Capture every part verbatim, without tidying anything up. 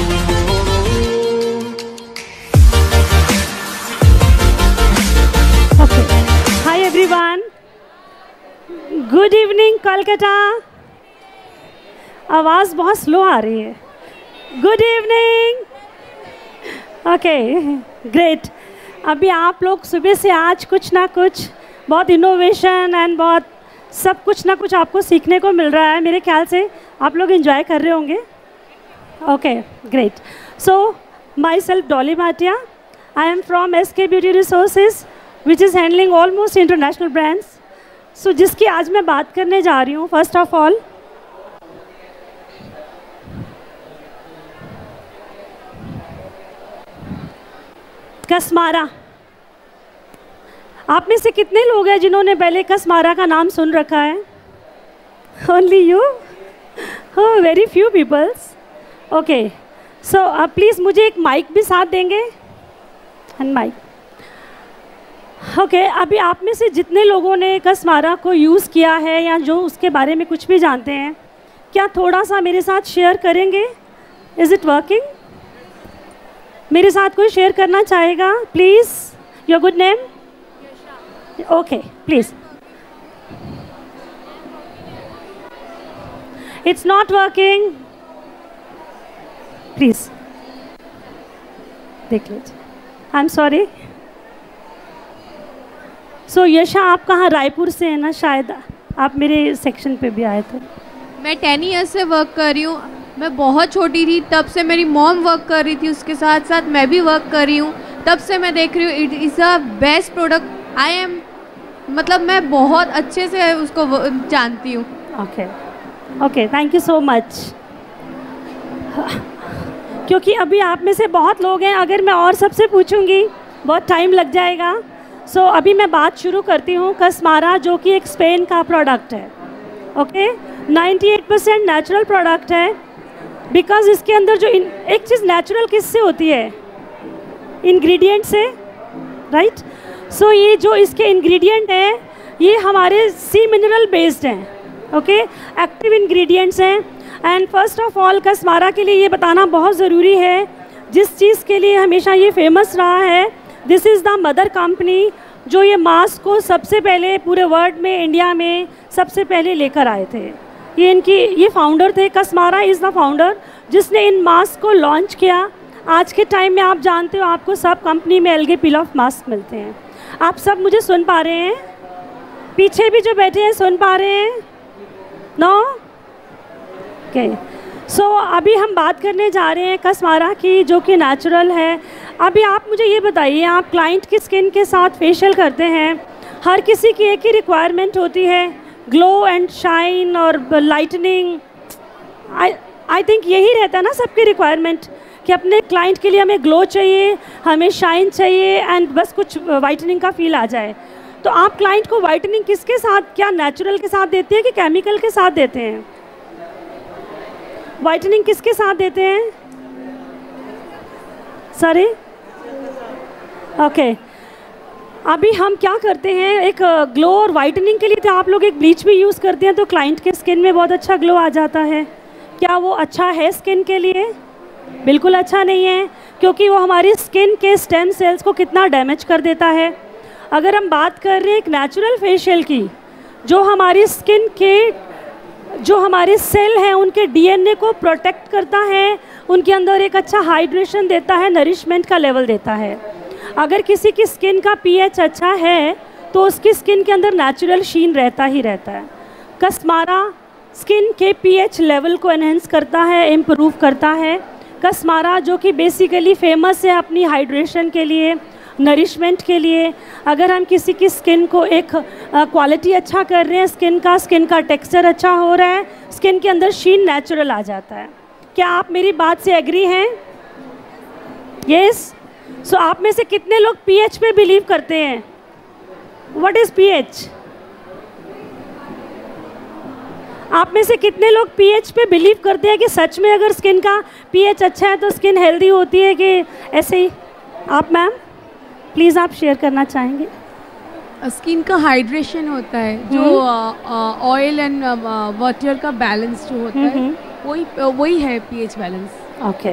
Hi everyone. Good evening Kolkata. आवाज़ बहुत slow आ रही है. Good evening. Okay, great. अभी आप लोग सुबह से आज कुछ ना कुछ बहुत इनोवेशन एंड बहुत सब कुछ ना कुछ आपको सीखने को मिल रहा है. मेरे ख्याल से आप लोग एंजॉय कर रहे होंगे. Okay, great. So myself Dolly Bhatia. I am from Esskay Beauty Resources, which is handling almost international brands. So जिसकी आज मैं बात करने जा रही हूँ, first of all, कसमारा. आप में से कितने लोग हैं जिन्होंने पहले कसमारा का नाम सुन रखा है? Only you? Oh, very few peoples. Okay. So uh, please मुझे एक माइक भी साथ देंगे? And mic. ओके okay, अभी आप में से जितने लोगों ने कसमारा को यूज़ किया है या जो उसके बारे में कुछ भी जानते हैं, क्या थोड़ा सा मेरे साथ शेयर करेंगे? Is it working? मेरे साथ कोई शेयर करना चाहेगा? Please. Your good name? Okay, please. It's not working. Please देख लीजिए. I am sorry. So so, Yasha आप कहाँ? रायपुर से है ना शायद. आप मेरे सेक्शन पे भी आए थे. मैं टेन ईयर्स से वर्क कर रही हूँ. मैं बहुत छोटी थी तब से मेरी मॉम वर्क कर रही थी, उसके साथ साथ मैं भी वर्क कर रही हूँ. तब से मैं देख रही हूँ it is a best product. I am मतलब मैं बहुत अच्छे से उसको जानती हूँ. Okay okay, thank you so much. क्योंकि अभी आप में से बहुत लोग हैं, अगर मैं और सबसे पूछूंगी बहुत टाइम लग जाएगा. सो so, अभी मैं बात शुरू करती हूँ. कसमारा जो कि एक स्पेन का प्रोडक्ट है. ओके, अट्ठानवे परसेंट नेचुरल प्रोडक्ट है. बिकॉज इसके अंदर जो इन, एक चीज़ नेचुरल किससे होती है? इंग्रेडिएंट से, राइट. सो ये जो इसके इंग्रेडिएंट हैं ये हमारे सी मिनरल बेस्ड हैं. ओके, एक्टिव इंग्रेडिएंट्स हैं. And first of all Casmara के लिए ये बताना बहुत ज़रूरी है, जिस चीज़ के लिए हमेशा ये फेमस रहा है, this is the mother company जो ये मास्क को सबसे पहले पूरे वर्ल्ड में, इंडिया में सबसे पहले लेकर आए थे. ये इनकी ये फाउंडर थे. कसमारा इज़ द फाउंडर जिसने इन मास्क को लॉन्च किया. आज के टाइम में आप जानते हो आपको सब कंपनी में अलग पील ऑफ मास्क मिलते हैं. आप सब मुझे सुन पा रहे हैं? पीछे भी जो बैठे हैं सुन पा रहे हैं? नो? ओके. सो so, अभी हम बात करने जा रहे हैं कसमारा की जो कि नेचुरल है. अभी आप मुझे ये बताइए, आप क्लाइंट की स्किन के साथ फेशियल करते हैं. हर किसी की एक ही रिक्वायरमेंट होती है, ग्लो एंड शाइन और लाइटनिंग. आई आई थिंक यही रहता है ना सबकी रिक्वायरमेंट, कि अपने क्लाइंट के लिए हमें ग्लो चाहिए, हमें शाइन चाहिए एंड बस कुछ वाइटनिंग का फील आ जाए. तो आप क्लाइंट को वाइटनिंग किसके साथ, क्या नेचुरल के साथ देते हैं कि केमिकल के साथ देते हैं? वाइटनिंग किसके साथ देते हैं? सॉरी. ओके, अभी हम क्या करते हैं, एक ग्लो और वाइटनिंग के लिए तो आप लोग एक ब्लीच भी यूज़ करते हैं तो क्लाइंट के स्किन में बहुत अच्छा ग्लो आ जाता है. क्या वो अच्छा है स्किन के लिए? बिल्कुल अच्छा नहीं है, क्योंकि वो हमारी स्किन के स्टेम सेल्स को कितना डैमेज कर देता है. अगर हम बात कर रहे हैं एक नेचुरल फेशियल की, जो हमारी स्किन के जो हमारे सेल हैं उनके डीएनए को प्रोटेक्ट करता है, उनके अंदर एक अच्छा हाइड्रेशन देता है, नरिशमेंट का लेवल देता है. अगर किसी की स्किन का पीएच अच्छा है तो उसकी स्किन के अंदर नेचुरल शीन रहता ही रहता है. कसमारा स्किन के पीएच लेवल को एनहेंस करता है, इम्प्रूव करता है. कसमारा जो कि बेसिकली फेमस है अपनी हाइड्रेशन के लिए, नरिशमेंट के लिए. अगर हम किसी की स्किन को एक क्वालिटी अच्छा कर रहे हैं, स्किन का स्किन का टेक्सचर अच्छा हो रहा है, स्किन के अंदर शीन नेचुरल आ जाता है. क्या आप मेरी बात से एग्री हैं? यस. सो आप में से कितने लोग पीएच पे बिलीव करते हैं? What is pH? आप में से कितने लोग पीएच पे बिलीव करते हैं कि सच में अगर स्किन का पीएच अच्छा है तो स्किन हेल्दी होती है, कि ऐसे ही? आप मैम प्लीज़ आप शेयर करना चाहेंगे? स्किन का हाइड्रेशन होता है, जो ऑयल एंड वाटर का बैलेंस जो होता है, वही वही है पीएच बैलेंस. Okay,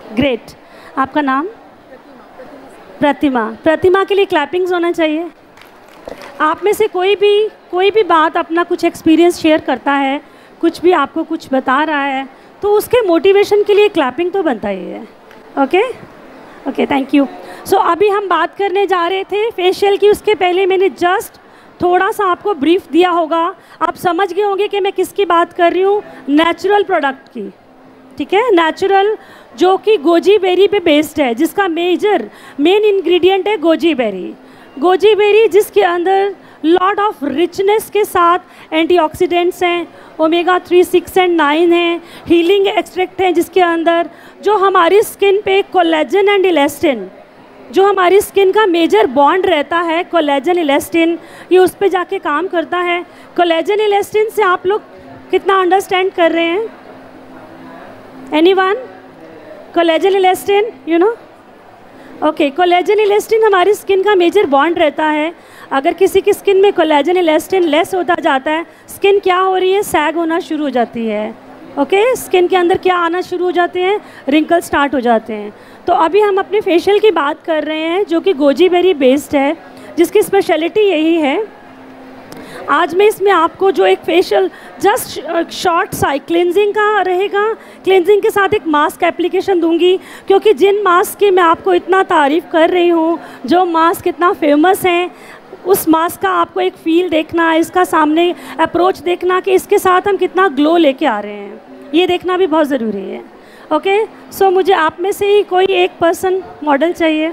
great. आपका नाम? प्रतिमा। प्रतिमा के लिए क्लैपिंग्स होना चाहिए। आप में से कोई भी कोई भी बात अपना कुछ एक्सपीरियंस शेयर करता है, कुछ भी आपको कुछ बता रहा है, तो उसके मोटिवेशन के लिए क्लैपिंग तो बनता ही है। Okay okay, thank you. So अभी हम बात करने जा रहे थे फेशियल की। उसके पहले मैंने जस्ट थोड़ा सा आपको ब्रीफ दिया होगा, आप समझ गए होंगे कि मैं किसकी बात कर रही हूँ, नेचुरल प्रोडक्ट की। ठीक है, नेचुरल जो कि गोजी बेरी पे बेस्ड है, जिसका मेजर मेन इंग्रेडिएंट है गोजी बेरी। गोजी बेरी जिसके अंदर लॉट ऑफ रिचनेस के साथ एंटीऑक्सीडेंट्स हैं, omega three six and nine हैं, हीलिंग एक्सट्रैक्ट हैं जिसके अंदर, जो हमारी स्किन पे कोलेजन एंड इलास्टिन, जो हमारी स्किन का मेजर बॉन्ड रहता है कोलेजन इलास्टिन, ये उस पर जाके काम करता है। कोलेजन इलास्टिन से आप लोग कितना अंडरस्टैंड कर रहे हैं? Anyone? Collagen elastin, you know? Okay, collagen elastin हमारी स्किन का मेजर बॉन्ड रहता है। अगर किसी की स्किन में कोलेजन इलास्टिन लेस होता जाता है, स्किन क्या हो रही है? सैग होना शुरू हो जाती है। Okay okay? स्किन के अंदर क्या आना शुरू हो जाते हैं? रिंकल स्टार्ट हो जाते हैं। तो अभी हम अपने फेशियल की बात कर रहे हैं जो कि गोजी बेरी बेस्ड है, जिसकी स्पेशलिटी यही है। आज मैं इसमें आपको जो एक फेशियल जस्ट शॉर्ट साइ क्लिनजिंग का रहेगा, क्लिनजिंग के साथ एक मास्क एप्लीकेशन दूंगी, क्योंकि जिन मास्क की मैं आपको इतना तारीफ़ कर रही हूँ, जो मास्क इतना फेमस हैं, उस मास्क का आपको एक फील देखना, इसका सामने अप्रोच देखना कि इसके साथ हम कितना ग्लो लेके आ रहे हैं, ये देखना भी बहुत ज़रूरी है। ओके, सो मुझे आप में से ही कोई एक पर्सन मॉडल चाहिए।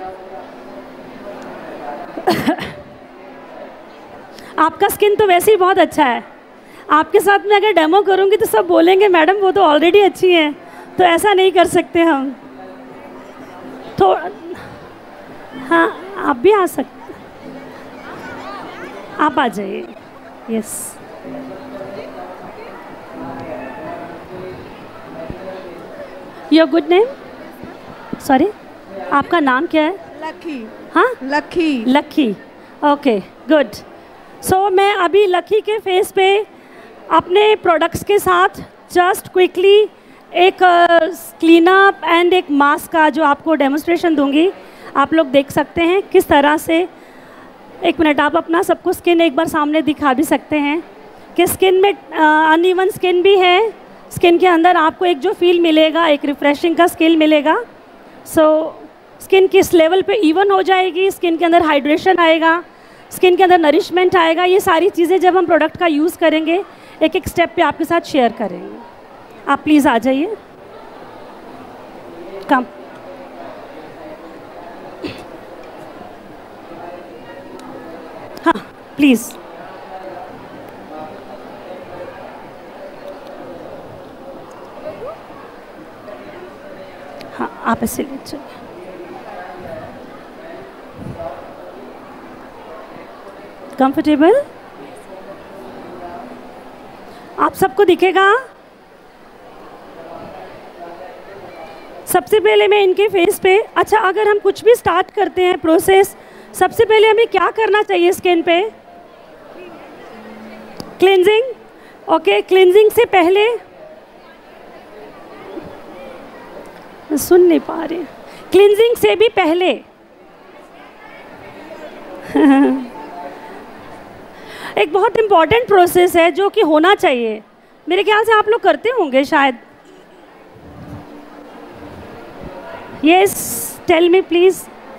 आपका स्किन तो वैसे ही बहुत अच्छा है, आपके साथ में अगर डेमो करूँगी तो सब बोलेंगे मैडम वो तो ऑलरेडी अच्छी हैं, तो ऐसा नहीं कर सकते हम। तो हाँ, आप भी आ सकते, आप आ जाइए। Yes, your good name? Sorry, आपका नाम क्या है? लकी। हाँ, Lucky. Lucky, okay, good. So मैं अभी लकी के फेस पे अपने प्रोडक्ट्स के साथ जस्ट क्विकली एक क्लीन अप एंड एक मास्क का जो आपको डेमोस्ट्रेशन दूंगी। आप लोग देख सकते हैं किस तरह से। एक मिनट, आप अपना सबको स्किन एक बार सामने दिखा भी सकते हैं कि स्किन में अनइवन स्किन भी है। स्किन के अंदर आपको एक जो फील मिलेगा, एक रिफ्रेशिंग का स्किल मिलेगा। सो so, स्किन किस लेवल पे इवन हो जाएगी, स्किन के अंदर हाइड्रेशन आएगा, स्किन के अंदर नरिशमेंट आएगा। ये सारी चीज़ें जब हम प्रोडक्ट का यूज़ करेंगे, एक एक स्टेप पे आपके साथ शेयर करेंगे। आप प्लीज़ आ जाइए, कम। हाँ प्लीज़, हाँ आप ऐसे ले चलिए। कंफर्टेबल? आप सबको दिखेगा? सबसे पहले मैं इनके फेस पे, अच्छा अगर हम कुछ भी स्टार्ट करते हैं प्रोसेस, सबसे पहले हमें क्या करना चाहिए स्किन पे? क्लींजिंग। ओके, क्लींजिंग से पहले, सुन नहीं पा रही, क्लींजिंग से भी पहले एक बहुत इम्पॉर्टेंट प्रोसेस है जो कि होना चाहिए। मेरे ख्याल से आप लोग करते होंगे शायद। Yes, tell me please.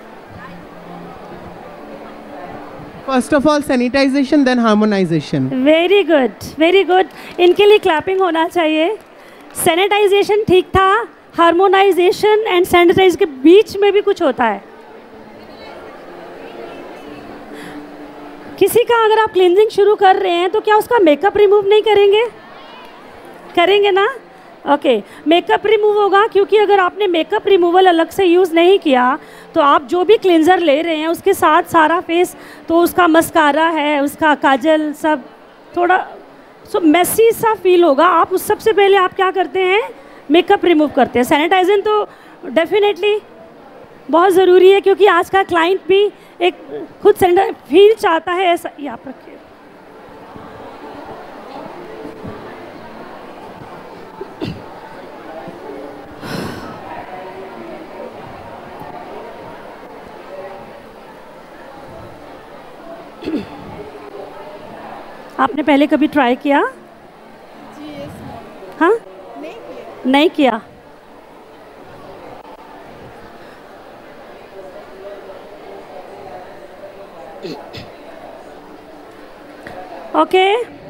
First of all sanitisation, then harmonisation. Very good, very good. इनके लिए क्लैपिंग होना चाहिए। सैनिटाइजेशन ठीक था, हार्मोनाइजेशन एंड सैनिटाइज के बीच में भी कुछ होता है। किसी का अगर आप क्लींजिंग शुरू कर रहे हैं तो क्या उसका मेकअप रिमूव नहीं करेंगे? करेंगे ना? ओके, मेकअप रिमूव होगा, क्योंकि अगर आपने मेकअप रिमूवल अलग से यूज़ नहीं किया तो आप जो भी क्लींजर ले रहे हैं उसके साथ सारा फेस, तो उसका मस्कारा है, उसका काजल, सब थोड़ा सो मैसी सा फील होगा। आप उस सबसे पहले आप क्या करते हैं? मेकअप रिमूव करते हैं। सैनिटाइजर तो डेफिनेटली बहुत ज़रूरी है, क्योंकि आज का क्लाइंट भी एक खुद सैनिटाइज फील चाहता है। ऐसा ये आप रखिए। आपने पहले कभी ट्राई किया? हाँ, नहीं किया, नहीं किया। ओके,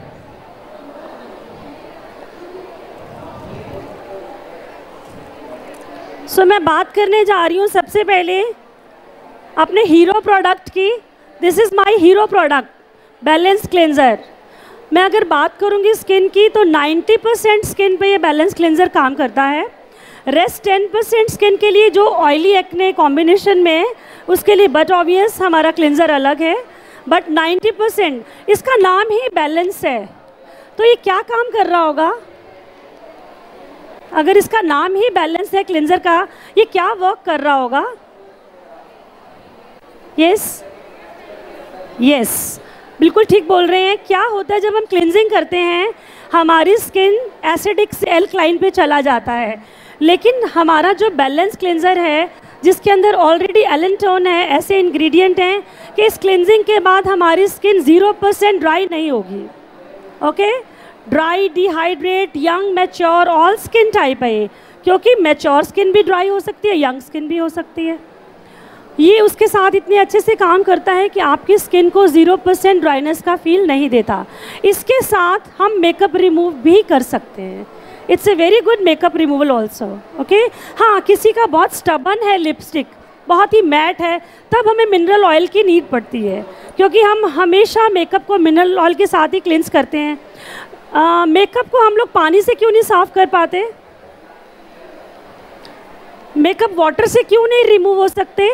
सो मैं बात करने जा रही हूँ सबसे पहले अपने हीरो प्रोडक्ट की। This is my hero product, balance cleanser. मैं अगर बात करूँगी स्किन की तो नब्बे परसेंट स्किन पे ये बैलेंस क्लेंजर काम करता है। रेस्ट टेन परसेंट स्किन के लिए जो ऑयली एक्ने कॉम्बिनेशन में है उसके लिए, बट ऑब्वियस हमारा क्लेंजर अलग है। बट नब्बे परसेंट इसका नाम ही बैलेंस है, तो ये क्या काम कर रहा होगा? अगर इसका नाम ही बैलेंस है क्लेंजर का, ये क्या वर्क कर रहा होगा? यस यस, बिल्कुल ठीक बोल रहे हैं। क्या होता है जब हम क्लिनजिंग करते हैं, हमारी स्किन एसिडिक से एल्कलाइन पे चला जाता है, लेकिन हमारा जो बैलेंस क्लेंजर है जिसके अंदर ऑलरेडी एलेंटोन है, ऐसे इंग्रेडिएंट हैं कि इस क्लिनजिंग के बाद हमारी स्किन ज़ीरो परसेंट ड्राई नहीं होगी। Okay, dry, dehydrate, young, mature, all skin type है ये, क्योंकि मैच्योर स्किन भी ड्राई हो सकती है, यंग स्किन भी हो सकती है। ये उसके साथ इतने अच्छे से काम करता है कि आपकी स्किन को ज़ीरो परसेंट ड्राइनेस का फील नहीं देता। इसके साथ हम मेकअप रिमूव भी कर सकते हैं। It's a very good makeup removal also. Okay, हाँ, किसी का बहुत स्टबन है लिपस्टिक, बहुत ही मैट है, तब हमें मिनरल ऑयल की नीड पड़ती है, क्योंकि हम हमेशा मेकअप को मिनरल ऑयल के साथ ही क्लिंस करते हैं। मेकअप को हम लोग पानी से क्यों नहीं साफ़ कर पाते? मेकअप वाटर से क्यों नहीं रिमूव हो सकते?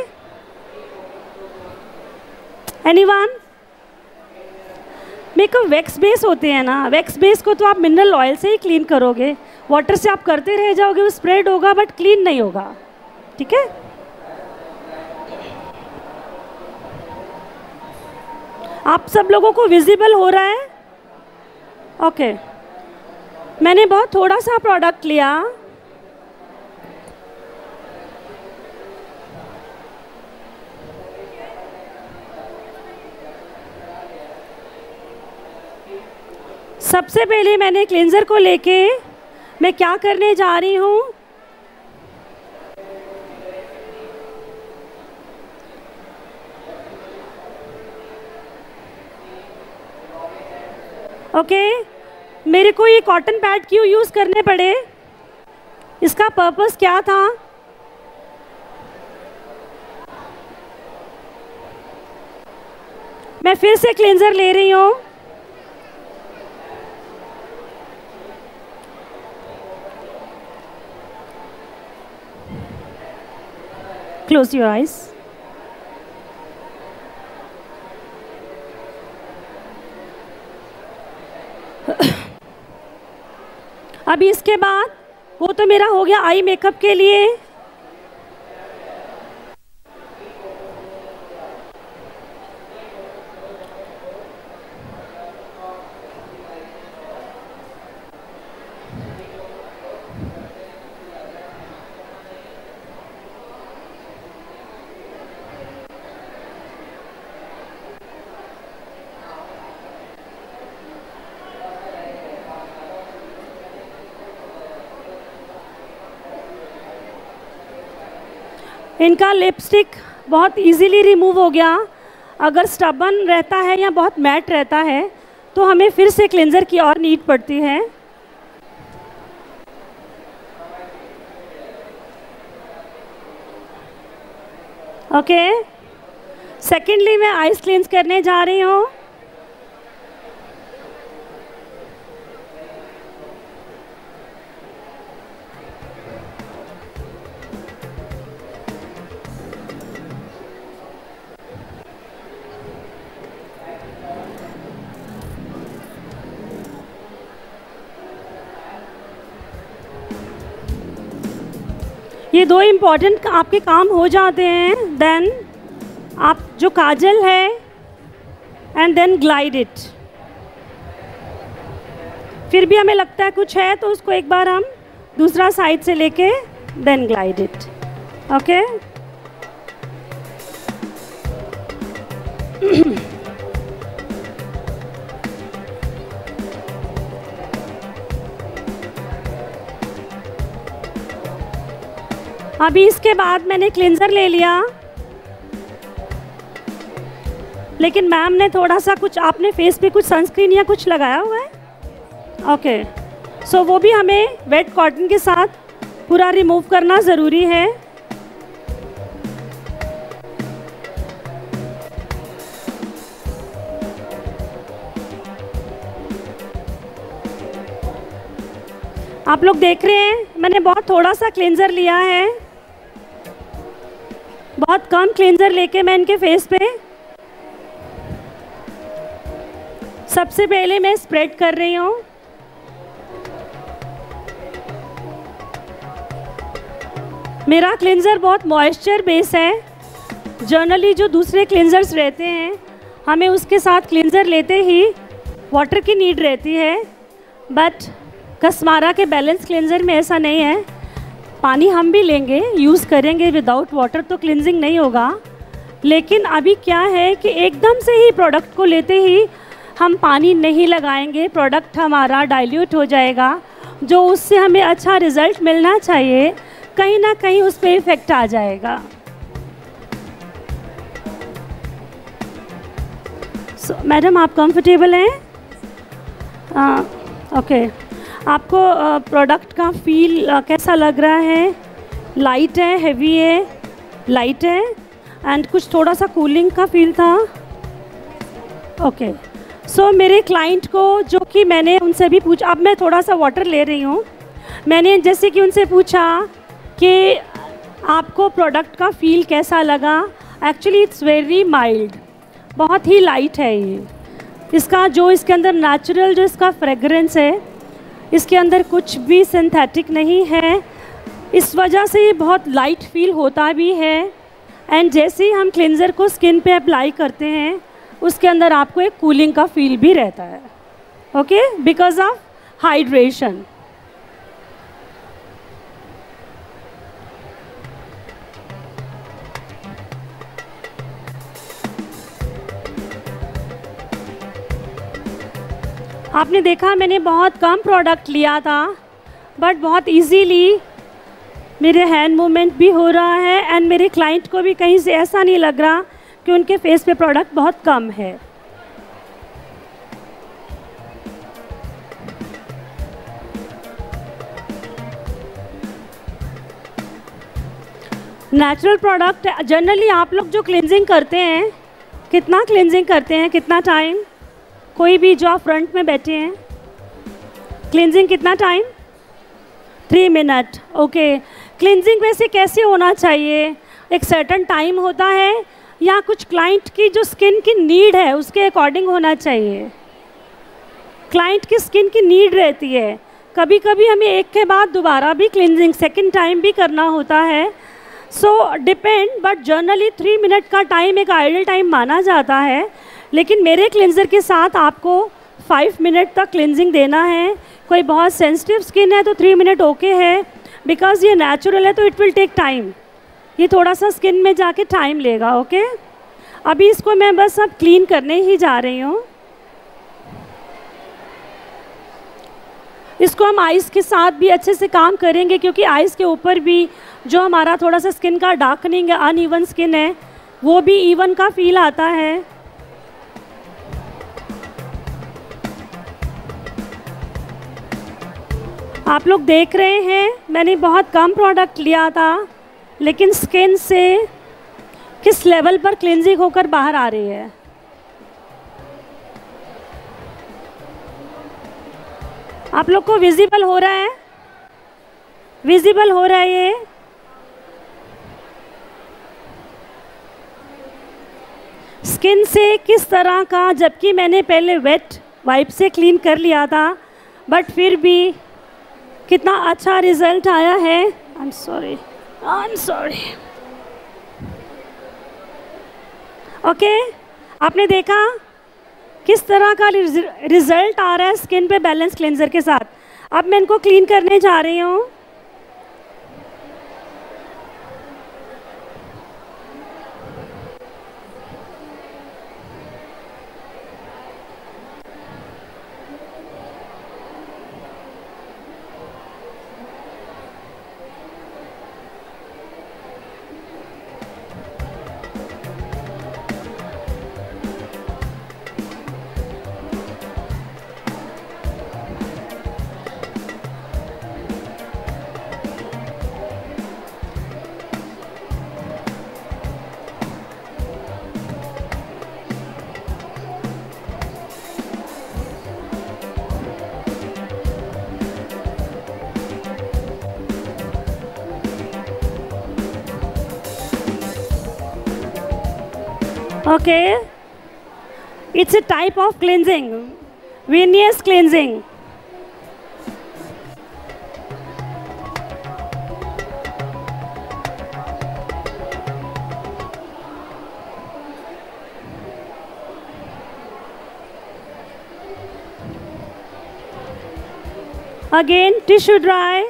एनीवन? मेकअप वैक्स बेस होते हैं ना, वैक्स बेस को तो आप मिनरल ऑयल से ही क्लीन करोगे, वाटर से आप करते रह जाओगे, वो स्प्रेड होगा बट क्लीन नहीं होगा। ठीक है, आप सब लोगों को विजिबल हो रहा है? ओके, मैंने बहुत थोड़ा सा प्रोडक्ट लिया, सबसे पहले मैंने क्लेंजर को लेके मैं क्या करने जा रही हूँ, ओके okay, मेरे को ये कॉटन पैड क्यों यूज़ करने पड़े? इसका पर्पस क्या था? मैं फिर से क्लेंजर ले रही हूँ। Close your eyes. अभी इसके बाद वो तो मेरा हो गया आई मेकअप के लिए। इनका लिपस्टिक बहुत इजीली रिमूव हो गया। अगर स्टबन रहता है या बहुत मैट रहता है तो हमें फिर से क्लेंजर की और नीड पड़ती है। ओके, सेकेंडली मैं आइस क्लींस करने जा रही हूँ। ये दो इम्पॉर्टेंट आपके काम हो जाते हैं। देन आप जो काजल है एंड देन ग्लाइड इट। फिर भी हमें लगता है कुछ है तो उसको एक बार हम दूसरा साइड से लेके देन ग्लाइड इट। ओके, अभी इसके बाद मैंने क्लिनज़र ले लिया, लेकिन मैम ने थोड़ा सा कुछ, आपने फेस पे कुछ सनस्क्रीन या कुछ लगाया हुआ है? ओके, सो वो भी हमें वेट कॉटन के साथ पूरा रिमूव करना ज़रूरी है। आप लोग देख रहे हैं मैंने बहुत थोड़ा सा क्लेंजर लिया है, बहुत कम क्लेंजर लेके मैं इनके फेस पे सबसे पहले मैं स्प्रेड कर रही हूँ। मेरा क्लेंजर बहुत मॉइस्चर बेस है। जनरली जो दूसरे क्लेंजर्स रहते हैं हमें उसके साथ क्लेंजर लेते ही वाटर की नीड रहती है, बट कस्मारा के बैलेंस क्लेंजर में ऐसा नहीं है। पानी हम भी लेंगे, यूज़ करेंगे, विदाउट वाटर तो क्लिनजिंग नहीं होगा। लेकिन अभी क्या है कि एकदम से ही प्रोडक्ट को लेते ही हम पानी नहीं लगाएंगे, प्रोडक्ट हमारा डाइल्यूट हो जाएगा, जो उससे हमें अच्छा रिज़ल्ट मिलना चाहिए कहीं ना कहीं उस पर इफ़ेक्ट आ जाएगा। सो so, मैडम आप कंफर्टेबल हैं? ओके, आपको प्रोडक्ट का फील uh, कैसा लग रहा है? लाइट है, हेवी है? लाइट है एंड कुछ थोड़ा सा कूलिंग का फील था। ओके, सो मेरे क्लाइंट को, जो कि मैंने उनसे भी पूछा, अब मैं थोड़ा सा वाटर ले रही हूँ, मैंने जैसे कि उनसे पूछा कि आपको प्रोडक्ट का फील कैसा लगा। एक्चुअली इट्स वेरी माइल्ड, बहुत ही लाइट है ये। इसका जो इसके अंदर नेचुरल जो इसका फ्रेगरेंस है, इसके अंदर कुछ भी सिंथेटिक नहीं है, इस वजह से ये बहुत लाइट फील होता भी है। एंड जैसे ही हम क्लिनज़र को स्किन पे अप्लाई करते हैं उसके अंदर आपको एक कूलिंग का फील भी रहता है, ओके, बिकॉज ऑफ हाइड्रेशन। आपने देखा मैंने बहुत कम प्रोडक्ट लिया था, बट बहुत इजीली मेरे हैंड मूवमेंट भी हो रहा है एंड मेरे क्लाइंट को भी कहीं से ऐसा नहीं लग रहा कि उनके फेस पे प्रोडक्ट बहुत कम है। नेचुरल प्रोडक्ट जनरली आप लोग जो क्लिनजिंग करते हैं, कितना क्लिनजिंग करते हैं, कितना टाइम? कोई भी जो आप फ्रंट में बैठे हैं, क्लिनजिंग कितना time? Three minute. Okay, cleansing वैसे कैसे होना चाहिए? एक सर्टन टाइम होता है या कुछ क्लाइंट की जो स्किन की नीड है उसके अकॉर्डिंग होना चाहिए? क्लाइंट की स्किन की नीड रहती है, कभी कभी हमें एक के बाद दोबारा भी क्लिनजिंग सेकंड टाइम भी करना होता है। So depend, but generally three minute का टाइम एक आइडियल टाइम माना जाता है। लेकिन मेरे क्लिनज़र के साथ आपको फाइव मिनट तक क्लिनजिंग देना है। कोई बहुत सेंसिटिव स्किन है तो थ्री मिनट ओके है, बिकॉज ये नेचुरल है तो इट विल टेक टाइम, ये थोड़ा सा स्किन में जाके टाइम लेगा। ओके, अभी इसको मैं बस अब क्लीन करने ही जा रही हूँ। इसको हम आइस के साथ भी अच्छे से काम करेंगे, क्योंकि आइस के ऊपर भी जो हमारा थोड़ा सा स्किन का डार्कनिंग है, अनइवन स्किन है, वो भी इवन का फील आता है। आप लोग देख रहे हैं मैंने बहुत कम प्रोडक्ट लिया था, लेकिन स्किन से किस लेवल पर क्लिनजिंग होकर बाहर आ रही है। आप लोग को विजिबल हो रहा है? विजिबल हो रहा है ये? स्किन से किस तरह का, जबकि मैंने पहले वेट वाइप से क्लीन कर लिया था, बट फिर भी कितना अच्छा रिजल्ट आया है। I am sorry, I am sorry. Okay, आपने देखा किस तरह का रिजल्ट आ रहा है स्किन पे बैलेंस क्लेंजर के साथ। अब मैं इनको क्लीन करने जा रही हूँ। Okay, it's a type of cleansing, venous cleansing. Again, tissue dry.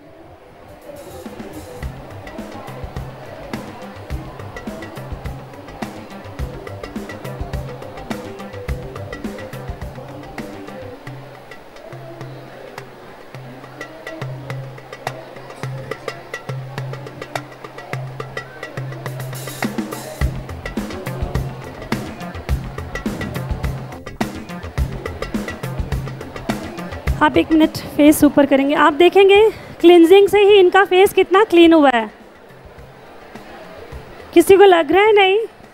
आप एक मिनट फेस ऊपर करेंगे, आप देखेंगे क्लिनजिंग से ही इनका फेस कितना क्लीन हुआ है। किसी को लग रहा है नहीं?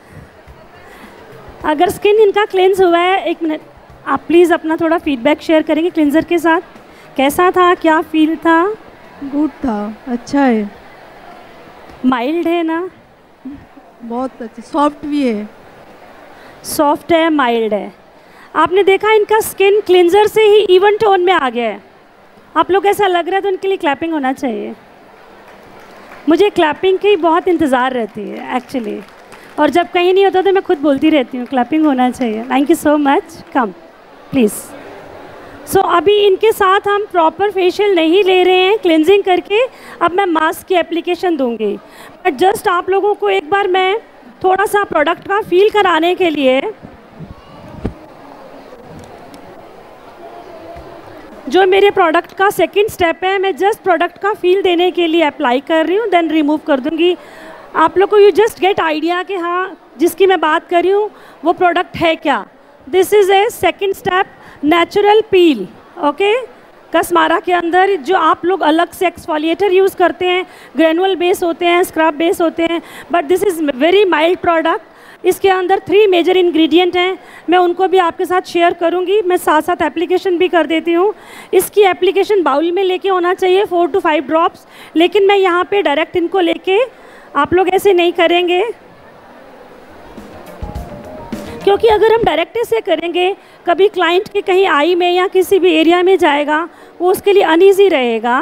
अगर स्किन इनका क्लिनज हुआ है, एक मिनट आप प्लीज़ अपना थोड़ा फीडबैक शेयर करेंगे क्लिनजर के साथ। कैसा था, क्या फील था? गुड था, अच्छा है, माइल्ड है ना? बहुत अच्छा, सॉफ्ट भी है। सॉफ्ट है, माइल्ड है। आपने देखा इनका स्किन क्लिनजर से ही इवन टोन में आ गया है। आप लोग ऐसा लग रहा है तो उनके लिए क्लैपिंग होना चाहिए। मुझे क्लैपिंग की बहुत इंतज़ार रहती है एक्चुअली, और जब कहीं नहीं होता तो मैं खुद बोलती रहती हूँ क्लैपिंग होना चाहिए। Thank you so much, come please. So अभी इनके साथ हम प्रॉपर फेशियल नहीं ले रहे हैं क्लिनजिंग करके, अब मैं मास्क की एप्लीकेशन दूंगी। बट जस्ट आप लोगों को एक बार मैं थोड़ा सा प्रोडक्ट का फील कराने के लिए, जो मेरे प्रोडक्ट का सेकंड स्टेप है, मैं जस्ट प्रोडक्ट का फील देने के लिए अप्लाई कर रही हूँ, देन रिमूव कर दूँगी। आप लोग को यू जस्ट गेट आइडिया कि हाँ जिसकी मैं बात कर रही हूँ वो प्रोडक्ट है क्या। This is a second step, natural peel. Okay, Casmara के अंदर जो आप लोग अलग से एक्सफोलिएटर यूज़ करते हैं, ग्रेनुअल बेस होते हैं, स्क्रब बेस होते हैं, but this is very mild product. इसके अंदर थ्री मेजर इंग्रेडिएंट हैं, मैं उनको भी आपके साथ शेयर करूंगी। मैं साथ साथ एप्लीकेशन भी कर देती हूँ। इसकी एप्लीकेशन बाउल में लेके होना चाहिए, फोर टू फाइव ड्रॉप्स, लेकिन मैं यहाँ पे डायरेक्ट इनको लेके, आप लोग ऐसे नहीं करेंगे क्योंकि अगर हम डायरेक्ट ऐसे करेंगे कभी क्लाइंट के कहीं आई में या किसी भी एरिया में जाएगा, वो उसके लिए अनईजी रहेगा।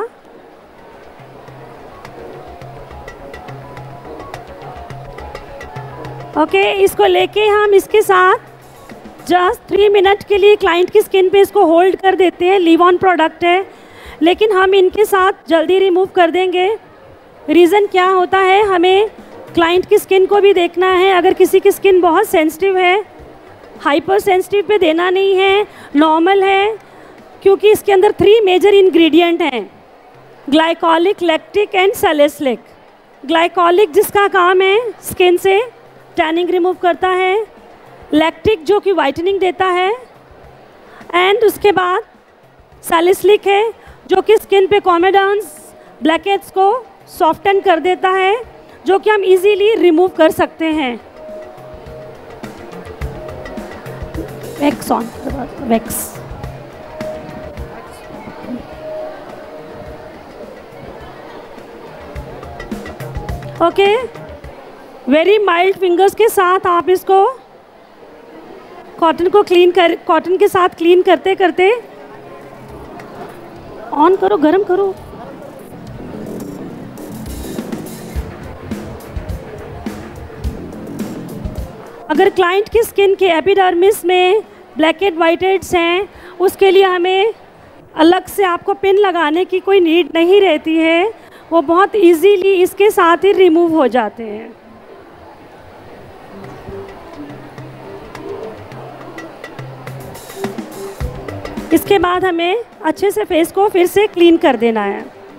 ओके okay, इसको लेके हम इसके साथ जस्ट थ्री मिनट के लिए क्लाइंट की स्किन पे इसको होल्ड कर देते हैं। लीव ऑन प्रोडक्ट है, लेकिन हम इनके साथ जल्दी रिमूव कर देंगे। रीज़न क्या होता है, हमें क्लाइंट की स्किन को भी देखना है। अगर किसी की स्किन बहुत सेंसिटिव है, हाइपर सेंसिटिव पे देना नहीं है, नॉर्मल है, क्योंकि इसके अंदर थ्री मेजर इंग्रेडिएंट हैं, glycolic, lactic and salicylic. Glycolic जिसका काम है स्किन से टैनिंग रिमूव करता है, लैक्टिक जो कि वाइटनिंग देता है, एंड उसके बाद सैलिसिलिक है जो कि स्किन पे कॉमेडॉन्स, ब्लैकहेड्स को सॉफ्टन कर देता है, जो कि हम इजीली रिमूव कर सकते हैं। Wax on, wax. Okay, very mild fingers के साथ आप इसको कॉटन को क्लीन कर, कॉटन के साथ क्लीन करते करते, ऑन करो, गरम करो। अगर क्लाइंट की स्किन के एपिडर्मिस में ब्लैकहेड व्हाइटहेड्स हैं, उसके लिए हमें अलग से आपको पिन लगाने की कोई नीड नहीं रहती है, वो बहुत इजीली इसके साथ ही रिमूव हो जाते हैं। इसके बाद हमें अच्छे से फेस को फिर से क्लीन कर देना है।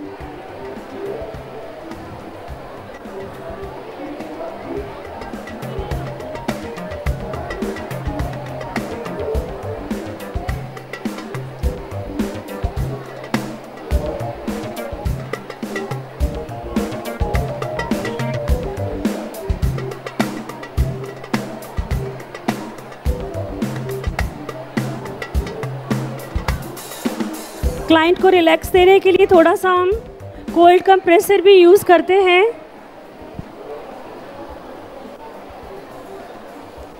क्लाइंट को रिलैक्स देने के लिए थोड़ा सा हम कोल्ड कंप्रेसर भी यूज़ करते हैं।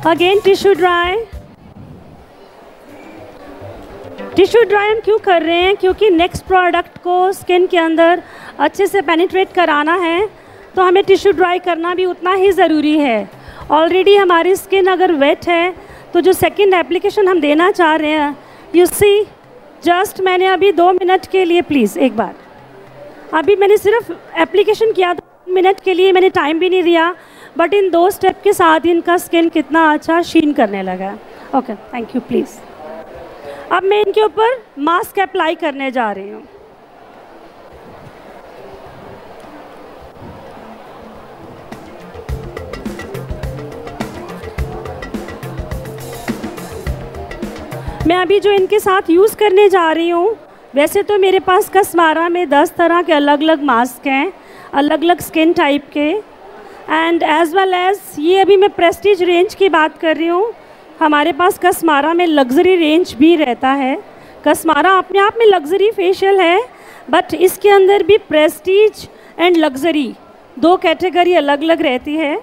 Again tissue dry. Tissue dry हम क्यों कर रहे हैं? क्योंकि नेक्स्ट प्रोडक्ट को स्किन के अंदर अच्छे से पेनिट्रेट कराना है तो हमें टिश्यू ड्राई करना भी उतना ही ज़रूरी है। ऑलरेडी हमारी स्किन अगर वेट है तो जो सेकंड एप्लीकेशन हम देना चाह रहे हैं, यू सी जस्ट मैंने अभी दो मिनट के लिए, प्लीज़ एक बार, अभी मैंने सिर्फ एप्लीकेशन किया दो मिनट के लिए, मैंने टाइम भी नहीं दिया, बट इन दो स्टेप के साथ इनका स्किन कितना अच्छा शीन करने लगा है। Okay, thank you please. अब मैं इनके ऊपर मास्क अप्लाई करने जा रही हूँ। मैं अभी जो इनके साथ यूज़ करने जा रही हूँ, वैसे तो मेरे पास कस्मारा में दस तरह के अलग अलग मास्क हैं, अलग अलग स्किन टाइप के, एंड एज वेल एज ये अभी मैं प्रेस्टीज रेंज की बात कर रही हूँ। हमारे पास कस्मारा में लग्जरी रेंज भी रहता है। कस्मारा अपने आप में लग्जरी फेशियल है, बट इसके अंदर भी प्रेस्टीज एंड लग्जरी दो कैटेगरी अलग अलग रहती है।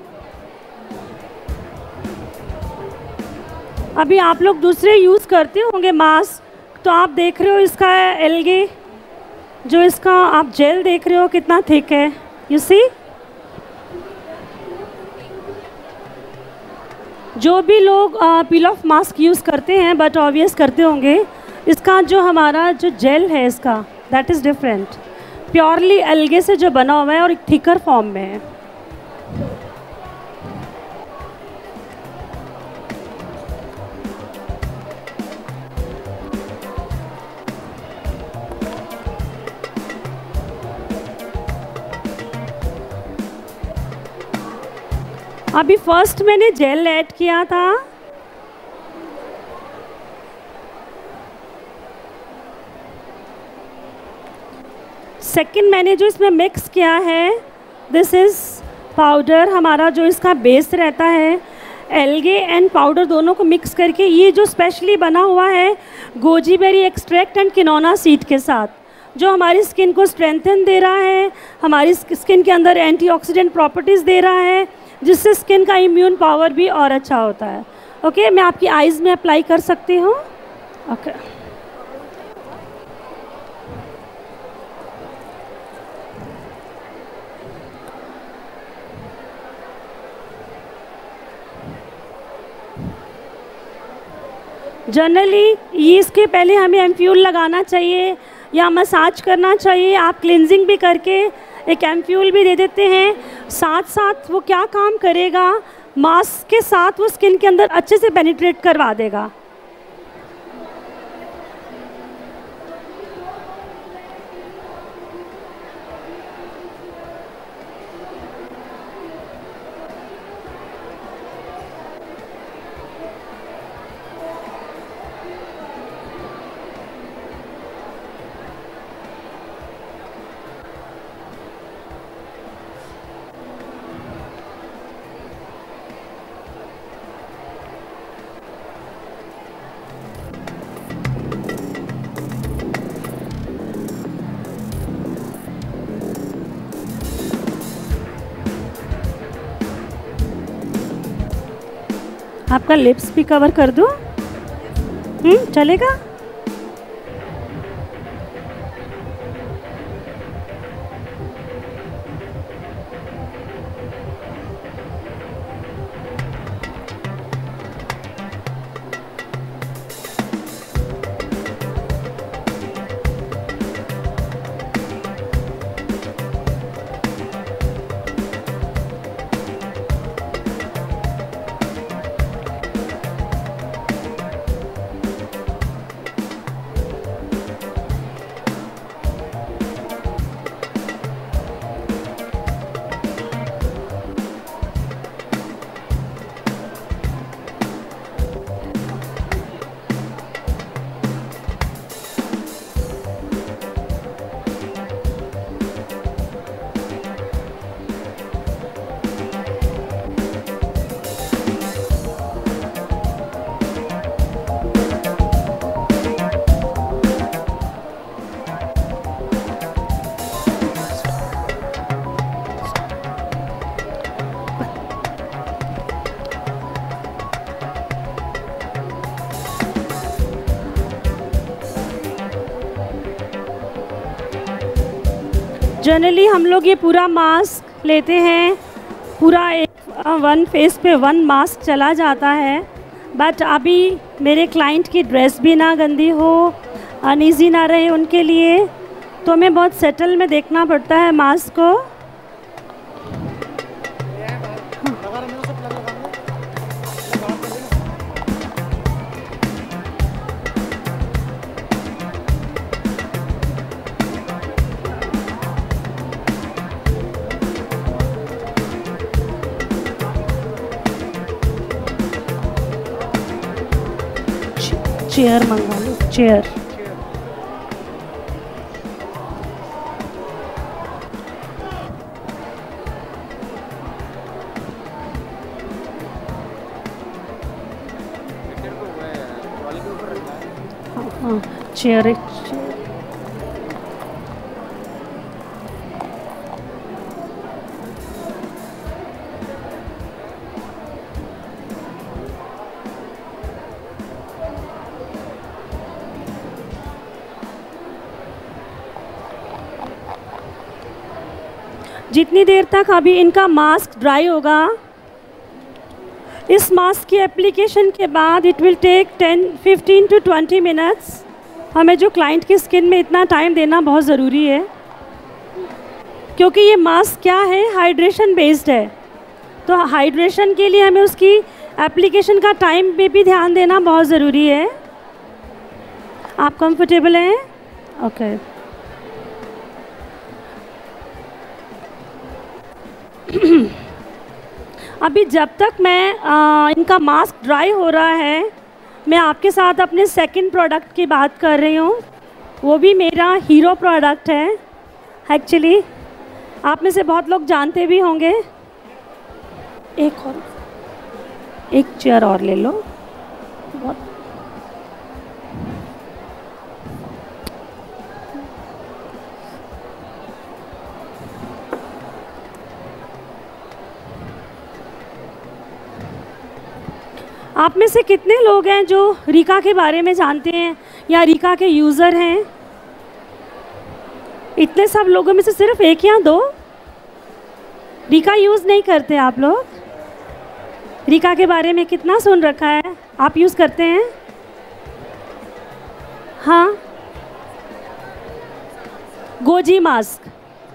अभी आप लोग दूसरे यूज़ करते होंगे मास्क, तो आप देख रहे हो इसका एल्गे, जो इसका आप जेल देख रहे हो कितना थिक है, यू सी। जो भी लोग पील ऑफ मास्क यूज़ करते हैं, बट ऑब्वियस करते होंगे, इसका जो हमारा जो जेल है इसका, that is different, purely algae से जो बना हुआ है और एक थिकर फॉर्म में है। अभी फर्स्ट मैंने जेल ऐड किया था, सेकंड मैंने जो इसमें मिक्स किया है, दिस इज़ पाउडर, हमारा जो इसका बेस रहता है, एल्गे एंड पाउडर दोनों को मिक्स करके ये जो स्पेशली बना हुआ है goji berry extract and quinoa seed के साथ, जो हमारी स्किन को स्ट्रेंथन दे रहा है, हमारी स्किन के अंदर एंटीऑक्सीडेंट प्रॉपर्टीज़ दे रहा है, जिससे स्किन का इम्यून पावर भी और अच्छा होता है। ओके okay, मैं आपकी आइज़ में अप्लाई कर सकती हूँ। Okay okay. जनरली ये इसके पहले हमें एम्फ्यूल लगाना चाहिए या मसाज करना चाहिए। आप क्लिनजिंग भी करके एक एम्फ्यूल भी दे देते हैं, साथ साथ वो क्या काम करेगा, मास्क के साथ वो स्किन के अंदर अच्छे से पेनिट्रेट करवा देगा। आपका लिप्स भी कवर कर दूं? हम्म चलेगा? जनरली हम लोग ये पूरा मास्क लेते हैं, पूरा एक वन फेस पे वन मास्क चला जाता है, बट अभी मेरे क्लाइंट की ड्रेस भी ना गंदी हो, अनईजी ना रहे उनके लिए, तो हमें बहुत सेटल में देखना पड़ता है मास्क को। चेयर मंगा लो, चेयर। हाँ हाँ, चेयर एक चेयर। जितनी देर तक अभी इनका मास्क ड्राई होगा, इस मास्क की एप्लीकेशन के बाद it will take ten fifteen to twenty minutes. हमें जो क्लाइंट की स्किन में इतना टाइम देना बहुत ज़रूरी है, क्योंकि ये मास्क क्या है, हाइड्रेशन बेस्ड है। तो हाइड्रेशन के लिए हमें उसकी एप्लीकेशन का टाइम पे भी ध्यान देना बहुत ज़रूरी है। आप कंफर्टेबल हैं? Okay okay. अभी जब तक मैं आ, इनका मास्क ड्राई हो रहा है, मैं आपके साथ अपने सेकंड प्रोडक्ट की बात कर रही हूँ। वो भी मेरा हीरो प्रोडक्ट है। एक्चुअली आप में से बहुत लोग जानते भी होंगे। एक और एक चेयर और ले लो। बहुत आप में से कितने लोग हैं जो रीका के बारे में जानते हैं या रीका के यूज़र हैं? इतने सब लोगों में से सिर्फ एक या दो रीका यूज़ नहीं करते। आप लोग रीका के बारे में कितना सुन रखा है? आप यूज़ करते हैं? हाँ, गोजी मास्क।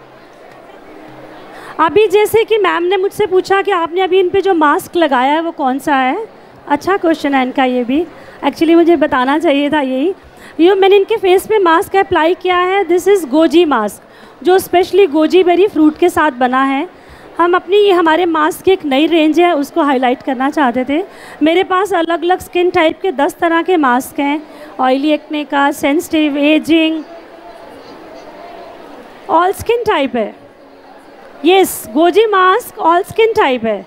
अभी जैसे कि मैम ने मुझसे पूछा कि आपने अभी इन पे जो मास्क लगाया है वो कौन सा है। अच्छा क्वेश्चन है इनका ये भी। एक्चुअली मुझे बताना चाहिए था यही। ये मैंने इनके फेस पे मास्क अप्लाई किया है। दिस इज़ गोजी मास्क, जो स्पेशली गोजी बेरी फ्रूट के साथ बना है। हम अपनी ये हमारे मास्क की एक नई रेंज है, उसको हाईलाइट करना चाहते थे। मेरे पास अलग अलग स्किन टाइप के दस तरह के मास्क हैं। ऑयली एक्ने का, sensitive, ageing, all skin type है। Yes, goji mask all skin type है।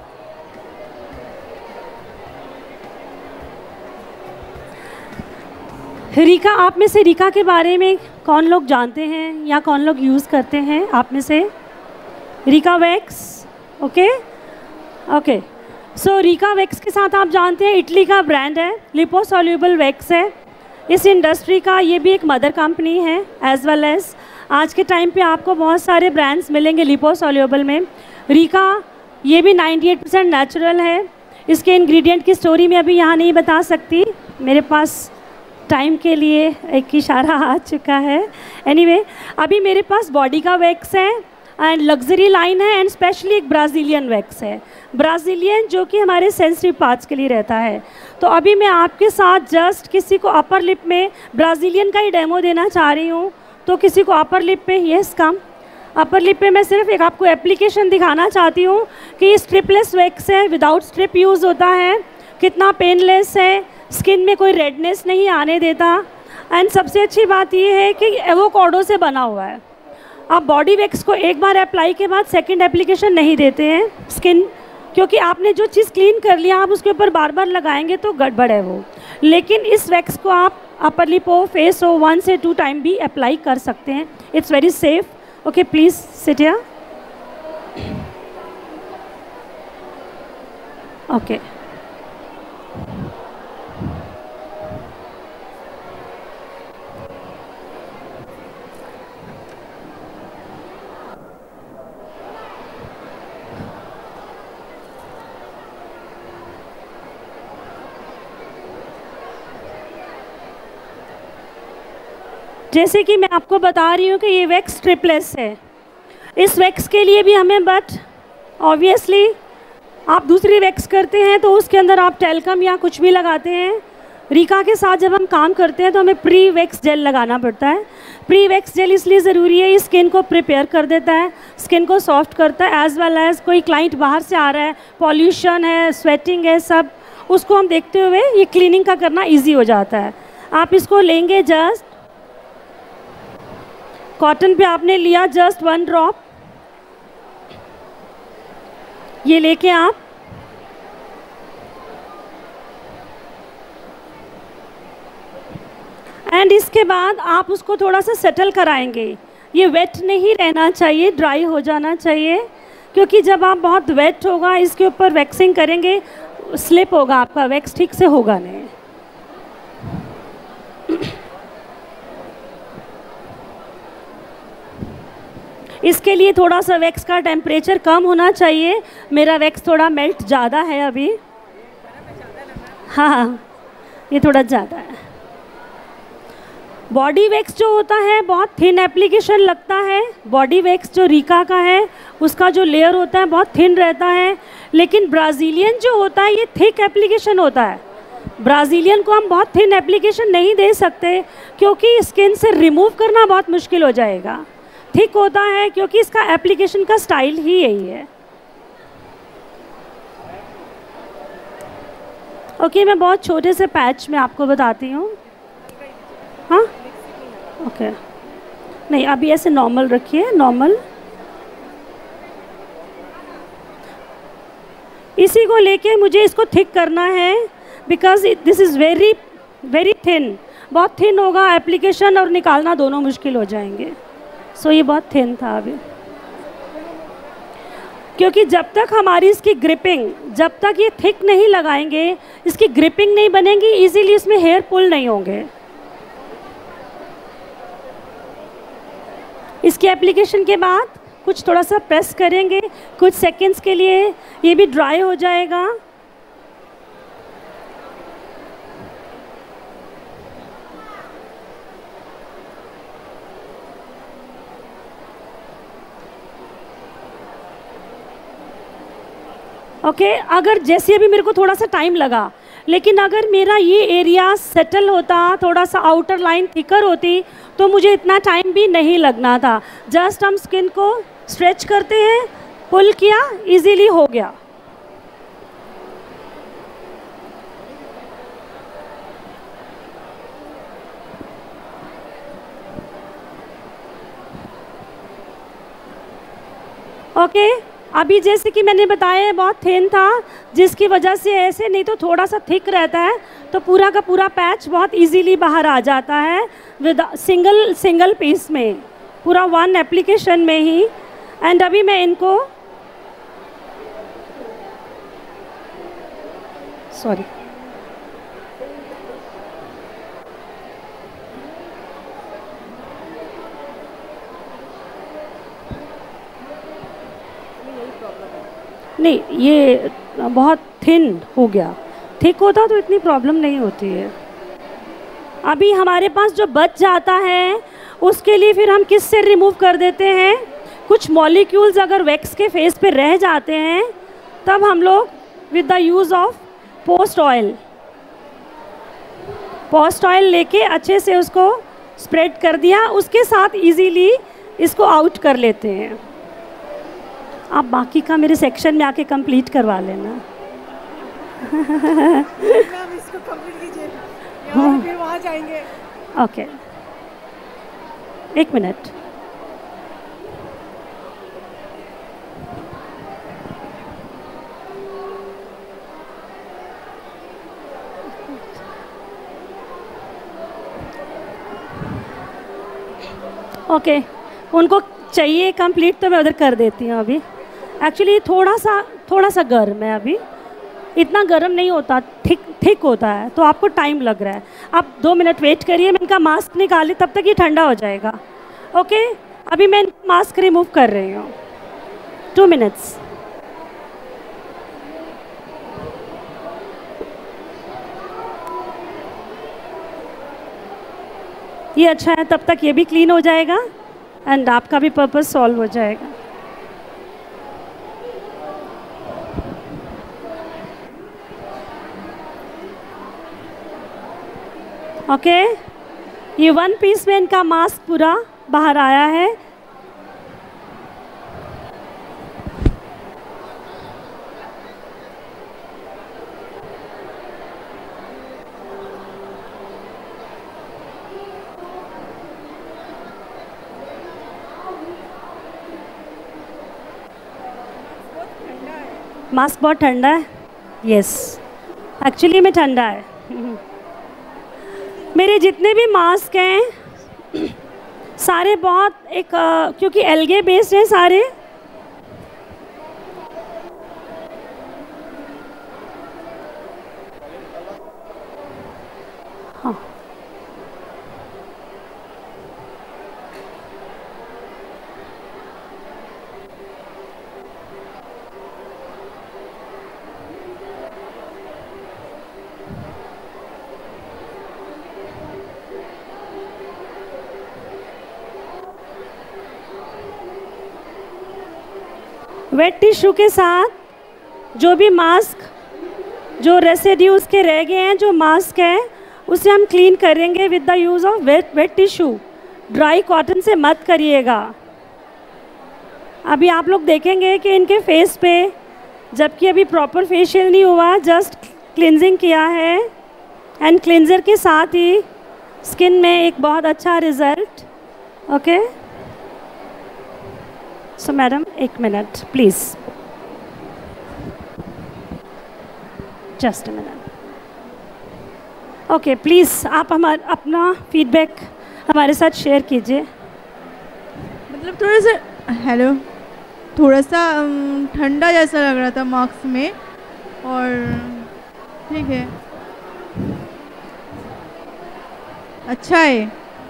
रीका, आप में से रीका के बारे में कौन लोग जानते हैं या कौन लोग यूज़ करते हैं? आप में से Rica wax, okay okay. So Rica wax के साथ आप जानते हैं इटली का ब्रांड है, लिपोसोल्यूबल वैक्स है। इस इंडस्ट्री का ये भी एक मदर कंपनी है। एज वेल एज आज के टाइम पे आपको बहुत सारे ब्रांड्स मिलेंगे लिपोसोल्यूबल में। रीका ये भी अट्ठानवे परसेंट नेचुरल है। इसके इंग्रेडिएंट की स्टोरी मैं अभी यहाँ नहीं बता सकती, मेरे पास टाइम के लिए एक इशारा आ चुका है। एनीवे anyway, अभी मेरे पास बॉडी का वैक्स है एंड लग्जरी लाइन है एंड स्पेशली एक ब्राज़ीलियन वैक्स है। ब्राज़ीलियन जो कि हमारे सेंसिटिव पार्ट्स के लिए रहता है। तो अभी मैं आपके साथ जस्ट किसी को अपर लिप में ब्राज़ीलियन का ही डेमो देना चाह रही हूँ। तो किसी को अपर लिप पे, यस कम, अपर लिप पे मैं सिर्फ एक आपको एप्लीकेशन दिखाना चाहती हूँ कि ये स्ट्रिपलेस वैक्स है, विदाउट स्ट्रिप यूज़ होता है, कितना पेनलेस है, स्किन में कोई रेडनेस नहीं आने देता। एंड सबसे अच्छी बात ये है कि एवोकाडो से बना हुआ है। आप बॉडी वैक्स को एक बार अप्लाई के बाद सेकंड एप्लीकेशन नहीं देते हैं स्किन, क्योंकि आपने जो चीज़ क्लीन कर लिया आप उसके ऊपर बार बार लगाएंगे तो गड़बड़ है वो। लेकिन इस वैक्स को आप अपर लिप हो, फेस हो, वन से टू टाइम भी अप्लाई कर सकते हैं। It's very safe. Okay, please sit here. Okay, जैसे कि मैं आपको बता रही हूँ कि ये वैक्स ट्रिपलेस है। इस वैक्स के लिए भी हमें बट ऑब्वियसली आप दूसरी वैक्स करते हैं तो उसके अंदर आप टेल्कम या कुछ भी लगाते हैं। रीका के साथ जब हम काम करते हैं तो हमें प्री वैक्स जेल लगाना पड़ता है। प्री वैक्स जेल इसलिए ज़रूरी है, इस स्किन को प्रिपेयर कर देता है, स्किन को सॉफ्ट करता है, एज वेल एज कोई क्लाइंट बाहर से आ रहा है, पॉल्यूशन है, स्वेटिंग है, सब उसको हम देखते हुए ये क्लीनिंग का करना ईजी हो जाता है। आप इसको लेंगे, जस्ट कॉटन पे आपने लिया जस्ट वन ड्रॉप, ये लेके आप एंड इसके बाद आप उसको थोड़ा सा सेटल कराएंगे। ये वेट नहीं रहना चाहिए, ड्राई हो जाना चाहिए, क्योंकि जब आप बहुत वेट होगा इसके ऊपर वैक्सिंग करेंगे, स्लिप होगा, आपका वैक्स ठीक से होगा नहीं। इसके लिए थोड़ा सा वैक्स का टेम्परेचर कम होना चाहिए। मेरा वैक्स थोड़ा मेल्ट ज़्यादा है अभी, हाँ ये थोड़ा ज़्यादा है। बॉडी वैक्स जो होता है बहुत थिन एप्लीकेशन लगता है। बॉडी वैक्स जो रीका का है उसका जो लेयर होता है बहुत थिन रहता है, लेकिन ब्राज़ीलियन जो होता है ये थिक एप्लीकेशन होता है। ब्राज़ीलियन को हम बहुत थिन एप्लीकेशन नहीं दे सकते क्योंकि स्किन से रिमूव करना बहुत मुश्किल हो जाएगा। थिक होता है क्योंकि इसका एप्लीकेशन का स्टाइल ही यही है। ओके, मैं बहुत छोटे से पैच में आपको बताती हूँ। हाँ ओके, नहीं अभी ऐसे नॉर्मल रखिए, नॉर्मल। इसी को लेके मुझे इसको थिक करना है because this is very very thin. बहुत थिन होगा, एप्लीकेशन और निकालना दोनों मुश्किल हो जाएंगे। सो so, ये बहुत थिन था अभी, क्योंकि जब तक हमारी इसकी ग्रिपिंग, जब तक ये थिक नहीं लगाएंगे, इसकी ग्रिपिंग नहीं बनेगी, इजीली इसमें हेयर पुल नहीं होंगे। इसके एप्लीकेशन के बाद कुछ थोड़ा सा प्रेस करेंगे कुछ सेकंड्स के लिए, ये भी ड्राई हो जाएगा। ओके okay, अगर जैसे अभी मेरे को थोड़ा सा टाइम लगा, लेकिन अगर मेरा ये एरिया सेटल होता, थोड़ा सा आउटर लाइन थिकर होती, तो मुझे इतना टाइम भी नहीं लगना था। जस्ट हम स्किन को स्ट्रेच करते हैं, पुल किया, इजीली हो गया। ओके okay, अभी जैसे कि मैंने बताया बहुत थिन था, जिसकी वजह से ऐसे, नहीं तो थोड़ा सा थिक रहता है तो पूरा का पूरा पैच बहुत इजीली बाहर आ जाता है विद सिंगल सिंगल पीस में, पूरा वन एप्लीकेशन में ही। एंड अभी मैं इनको सॉरी नहीं, ये बहुत थिन हो गया, थिक होता तो इतनी प्रॉब्लम नहीं होती है। अभी हमारे पास जो बच जाता है उसके लिए फिर हम किस से रिमूव कर देते हैं, कुछ मॉलिक्यूल्स अगर वैक्स के फेस पे रह जाते हैं तब हम लोग with the use of post oil, post oil लेके अच्छे से उसको स्प्रेड कर दिया, उसके साथ इजीली इसको आउट कर लेते हैं। आप बाकी का मेरे सेक्शन में आके कंप्लीट करवा लेना। मैम इसको कंप्लीट कीजिए, यहाँ फिर वहाँ जाएंगे। ओके, एक मिनट। ओके okay, उनको चाहिए कंप्लीट तो मैं उधर कर देती हूँ। अभी एक्चुअली थोड़ा सा थोड़ा सा गर्म है, अभी इतना गर्म नहीं होता, ठीक ठीक होता है, तो आपको टाइम लग रहा है। आप दो मिनट वेट करिए, मैं इनका मास्क निकाली, तब तक ये ठंडा हो जाएगा। ओके, अभी मैं मास्क रिमूव कर रही हूँ, टू मिनट्स। ये अच्छा है, तब तक ये भी क्लीन हो जाएगा एंड आपका भी पर्पस सॉल्व हो जाएगा। ओके, ये वन पीस में इनका मास्क पूरा बाहर आया है। मास्क बहुत ठंडा है। यस, एक्चुअली में ठंडा है। मेरे जितने भी मास्क हैं सारे बहुत एक, क्योंकि एल्गे बेस्ड हैं सारे, हाँ वेट टिश्यू के साथ जो भी मास्क, जो रेसिड्यू उसके रह गए हैं, जो मास्क है उसे हम क्लीन करेंगे with the use of wet wet tissue. Dry cotton से मत करिएगा। अभी आप लोग देखेंगे कि इनके फेस पे, जबकि अभी प्रॉपर फेशियल नहीं हुआ, जस्ट क्लिनजिंग किया है एंड क्लिनजर के साथ ही स्किन में एक बहुत अच्छा रिजल्ट। ओके, सो मैडम एक minute please, just a minute. Okay, please आप हमारा अपना फीडबैक हमारे साथ शेयर कीजिए। मतलब थोड़ा सा, हेलो, थोड़ा सा अम, ठंडा जैसा लग रहा था मास्क में, और ठीक है, अच्छा है।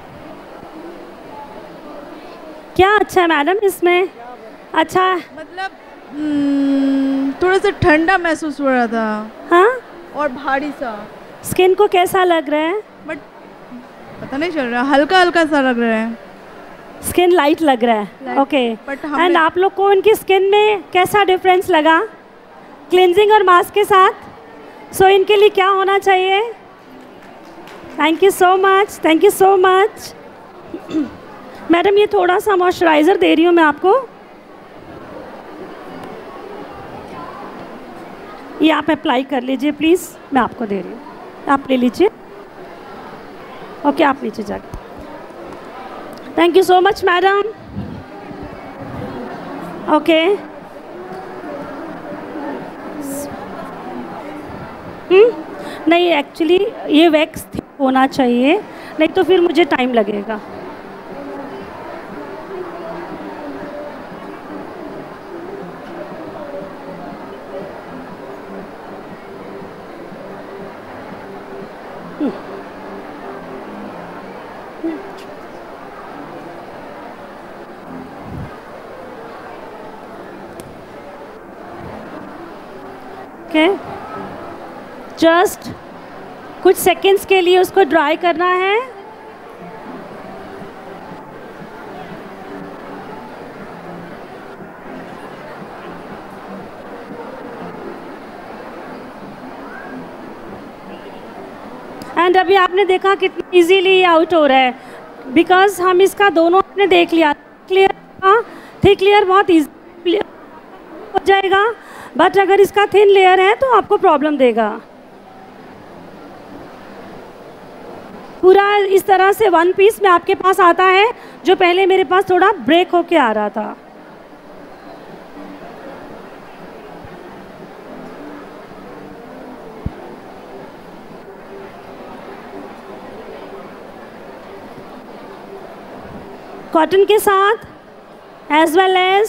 क्या अच्छा है मैडम इसमें? अच्छा है मतलब अम, थोड़ा सा ठंडा महसूस हो रहा था, हाँ, और भारी सा। स्किन को कैसा लग रहा है? बट पता नहीं चल रहा, हल्का हल्का सा लग रहा है। स्किन लाइट लग रहा है। Light, ओके, but एंड हमें- आप लोग को उनकी स्किन में कैसा डिफरेंस लगा क्लिनजिंग और मास्क के साथ? सो so, इनके लिए क्या होना चाहिए? Thank you so much, thank you so much madam. ये थोड़ा सा मॉइस्चराइज़र दे रही हूँ मैं आपको, ये आप अप्लाई कर लीजिए प्लीज़, मैं आपको दे रही हूँ, आप ले लीजिए। ओके, आप नीचे जाके। Thank you so much madam. Okay, नहीं एक्चुअली ये वैक्स होना चाहिए, नहीं तो फिर मुझे टाइम लगेगा। ओके, जस्ट कुछ सेकंड्स के लिए उसको ड्राई करना है। एंड अभी आपने देखा कितना इजीली आउट हो रहा है, बिकॉज हम इसका दोनों आपने देख लिया, क्लियर थिक लेयर बहुत इजी हो जाएगा, बट अगर इसका थिन लेयर है तो आपको प्रॉब्लम देगा। पूरा इस तरह से वन पीस में आपके पास आता है, जो पहले मेरे पास थोड़ा ब्रेक होके आ रहा था। कॉटन के साथ as well as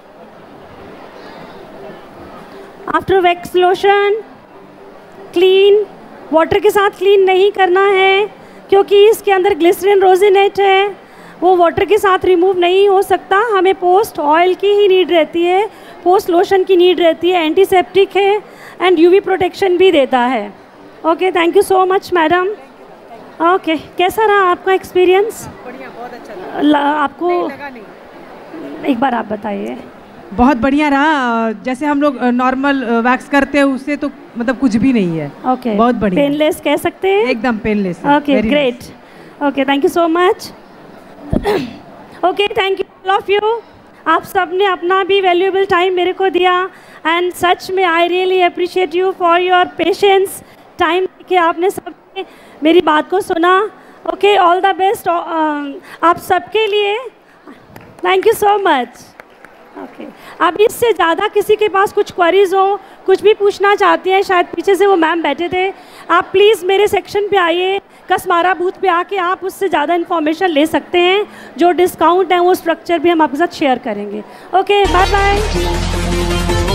after wax lotion clean, water के साथ क्लीन नहीं करना है, क्योंकि इसके अंदर ग्लिसरीन रोजिनेट है, वो वाटर के साथ रिमूव नहीं हो सकता। हमें पोस्ट ऑयल की ही नीड रहती है, पोस्ट लोशन की नीड रहती है, एंटीसेप्टिक है एंड यूवी प्रोटेक्शन भी देता है। Okay, thank you so much madam. Okay, कैसा रहा आपका एक्सपीरियंस? बढ़िया, बहुत अच्छा लगा। आपको नहीं लगा नहीं। एक बार आप बताइए। बहुत बढ़िया रहा। जैसे हम लोग नॉर्मल वैक्स करते हैं उससे तो मतलब कुछ भी नहीं है। ओके, बहुत बढ़िया, पेनलेस कह सकते हैं, एकदम painless. Okay, great. Okay, thank you so much. Okay, thank you all of you. आप सब ने अपना भी वैल्यूएबल टाइम मेरे को दिया एंड सच में I really appreciate you for your patience, time कि आपने सब मेरी बात को सुना। ओके, ऑल द बेस्ट आप सबके लिए, thank you so much. Okay, अब इससे ज़्यादा किसी के पास कुछ क्वेरीज हो, कुछ भी पूछना चाहते हैं, शायद पीछे से वो मैम बैठे थे, आप प्लीज़ मेरे सेक्शन पे आइए, कसमारा बूथ पे आके आप उससे ज़्यादा इन्फॉर्मेशन ले सकते हैं। जो डिस्काउंट है वो स्ट्रक्चर भी हम आपके साथ शेयर करेंगे। Okay, bye bye.